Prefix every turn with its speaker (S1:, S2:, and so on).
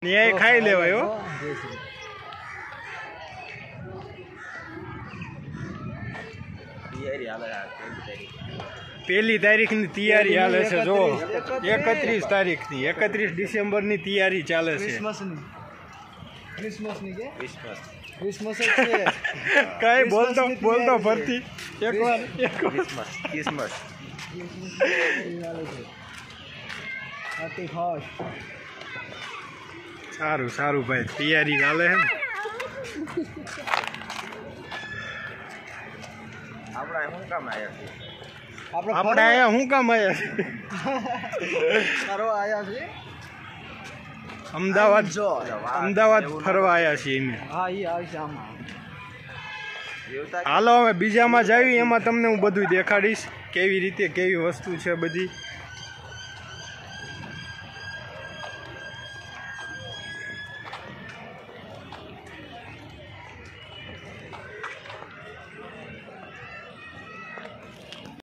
S1: ન્યાય ખાઈ લેવાય હો. પહેલી તારીખની તૈયારી હાલે છે જો. 31 તારીખની 31 ડિસેમ્બરની તૈયારી ચાલે છે.
S2: ક્રિસમસ
S1: કઈ બોલતો ફરતી એકવાર
S3: ક્રિસમસ
S1: સારું ભાઈ તૈયારી હાલે છે ને. આપણે અહીંયા શું કામ આવ્યા છે? અમદાવાદ ફરવા આવ્યા છીએ અમે. હાલો અમે બીજામાં જાવી, એમાં તમને હું બધું દેખાડીશ કેવી રીતે કેવી વસ્તુ છે બધી.